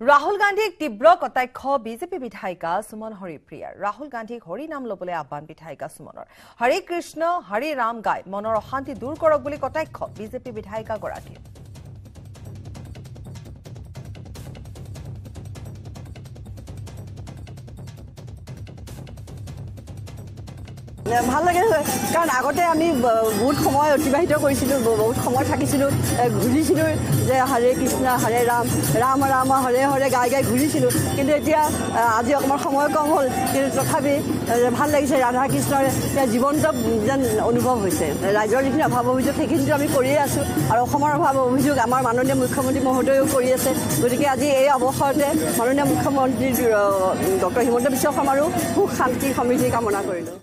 Rahul Gandhi তীব্ৰ কটাক্ষ BJP বিধায়িকা সুমন হৰিপ্ৰিয়াৰ ৰাহুল গান্ধীক হৰি নাম লবলৈ আহ্বান বিধায়িকা সুমনৰ হৰি কৃষ্ণ হৰি ৰাম গাই মনৰ অশান্তি দূৰ কৰক বুলি কটাক্ষ বিজেপি বিধায়িকা গৰাকী ভাল লাগে কাৰণ আগতে আমি বহুত সময় অতিবাহিত কৰিছিলো বহুত সময় থাকিছিলো ঘূৰিছিলো যে হৰে কৃষ্ণ হৰে ৰাম ৰাম ৰাম হৰে হৰে গাই গাই ঘূৰিছিলো কিন্তু এতিয়া আজি অকমান সময় কম হ'ল কিন্তু তথাপি ভাল লাগিছে ৰাধা কৃষ্ণৰ জীৱন্ত যেন অনুভৱ হৈছে ৰাজ্যৰ যিখিনি অভাৱ অভিযোগ সেইখিনিতো আমি কৰিয়ে আছো আৰু অসমৰ অভাৱ অভিযোগ আমাৰ মাননীয় মুখ্যমন্ত্ৰী মহোদয়েও কৰি আছে গতিকে আজি এই অৱসৰতে মাননীয় মুখ্যমন্ত্ৰী ডক্টৰ হিমন্ত বিশ্ব শৰ্মাৰো সুখ শান্তি সমৃদ্ধি কামনা কৰিলোঁ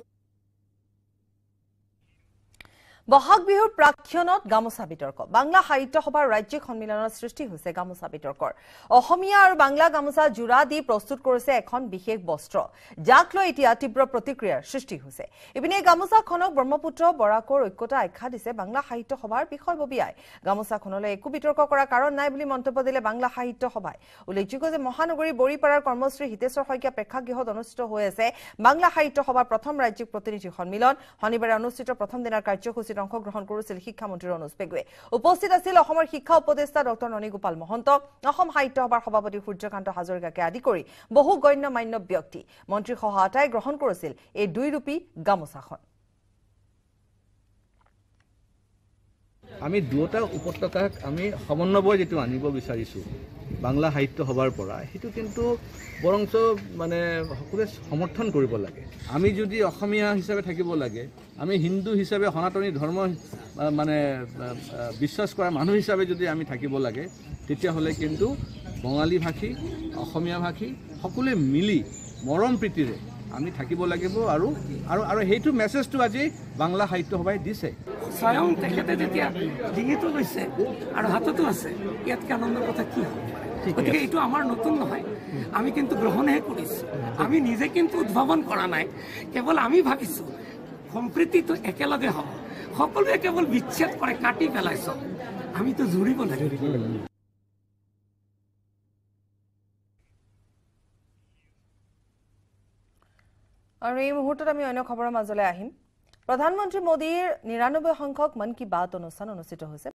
বহাগ বিহুৰ প্ৰাক্ষণত গামোচা বিতৰ্ক বাংলা সাহিত্য সভাৰ ৰাজ্যিক সন্মিলনৰ সৃষ্টি হৈছে গামোচা বিতৰ্কৰ অসমীয়া আৰু বাংলা গামোচা জোৰা দি প্ৰস্তুত কৰিছে এখন বিশেষ বস্ত্ৰ যাক লৈ এতিয়া তীব্ৰ প্ৰতিক্ৰিয়াৰ সৃষ্টি হৈছে ইপিনে গামোচাখনক ব্ৰহ্মপুত্ৰ বৰাকৰ ঐক্যতা আখ্যা দিছে বাংলা সাহিত্য সভাৰ বিষয়ববীয়াই গামোচাখনলৈ একো বিতৰ্ক কৰাৰ কাৰণ নাই বুলি মন্তব্য দিলে বাংলা সাহিত্য সভাই উল্লেখযোগ্য যে মহানগৰী বৰিপাৰাৰ কৰ্মশ্ৰী হিতেশ্বৰ শইকীয়া প্ৰেক্ষাগৃহত অনুষ্ঠিত হৈ আছে বাংলা সাহিত্য সভাৰ প্ৰথম ৰাজ্যিক প্ৰতিনিধি সন্মিলন শনিবাৰে অনুষ্ঠিত প্ৰথম দিনৰ কাৰ্যসূচী অংশগ্ৰহণ কৰিছিল শিক্ষামন্ত্ৰী অনুজ পেগুৱে উপস্থিত আছিল অসমৰ শিক্ষা উপদেষ্টা ডক্টৰ ননীগোপাল মহন্ত অসম সাহিত্য সভাৰ সভাপতি সূৰ্যকান্ত হাজৰিকাকে আদি কৰি বহু গণ্যমান্য ব্যক্তি মন্ত্ৰী সহায়তাই গ্ৰহণ কৰিছিল এই দুইৰূপী গামোচাখন আমি দুটা উপত্যকাক আমি সমন্বয় যেটো আনিব বিচাৰিছো বাংলা সাহিত্য সভাৰ পৰা হেতু কিন্তু বৰংচ মানে সকলোৱে সমৰ্থন কৰিব লাগে আমি যদি অসমীয়া হিচাপে থাকিব লাগে আমি হিন্দু হিচাপে সনাতনী ধৰ্ম মানে বিশ্বাস কৰা মানুহ হিচাপে যদি আমি থাকিব লাগে তেতিয়া হলে কিন্তু বঙালী ভাষী অসমীয়া ভাষী সকলোৱে মিলি মৰম প্ৰীতিৰে আমি থাকিব লাগিব আৰু আৰু আৰু হেতু মেছেজটো আজি বাংলা সাহিত্য সভাই দিছে স্বয়ং তেখেতে যেতিয়া ডিঙিটো লৈছে আৰু হাততো আছে ইয়াতকৈ আনন্দৰ কথা কি হ'ব গতিকে এইটো আমাৰ নতুন নহয় আমি কিন্তু গ্ৰহণহে কৰিছোঁ আমি নিজে কিন্তু উদ্ভাৱন কৰা নাই কেৱল আমি ভাবিছোঁ সম্প্ৰীতিটো একেলগে হ'ব সকলোৱে কেৱল বিচ্ছেদ কৰে কাটি পেলাইছ আমিতো জুৰিব লাগিব আৰু এই মুহূৰ্তত আমি অন্য খবৰৰ মাজলৈ আহিম প্ৰধানমন্ত্ৰী মোদীৰ ৯৯ সংখ্যক মন কি বাত অনুষ্ঠান অনুষ্ঠিত হৈছে